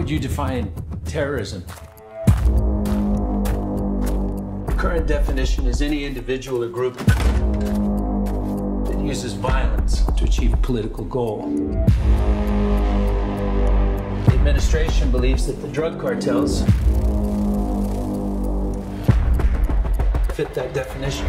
would you define terrorism? The current definition is any individual or group that uses violence to achieve a political goal. The administration believes that the drug cartels fit that definition.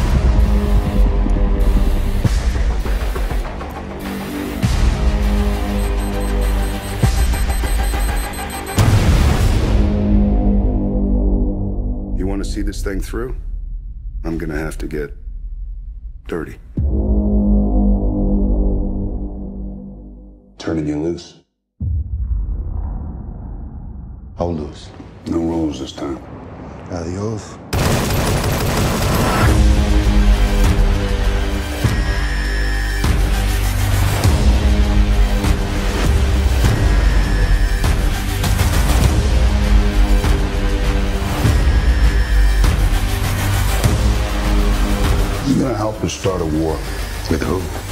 You want to see this thing through? I'm gonna have to get dirty. Turning you loose. How loose? No rules this time. Adios. You're gonna help us start a war. With who?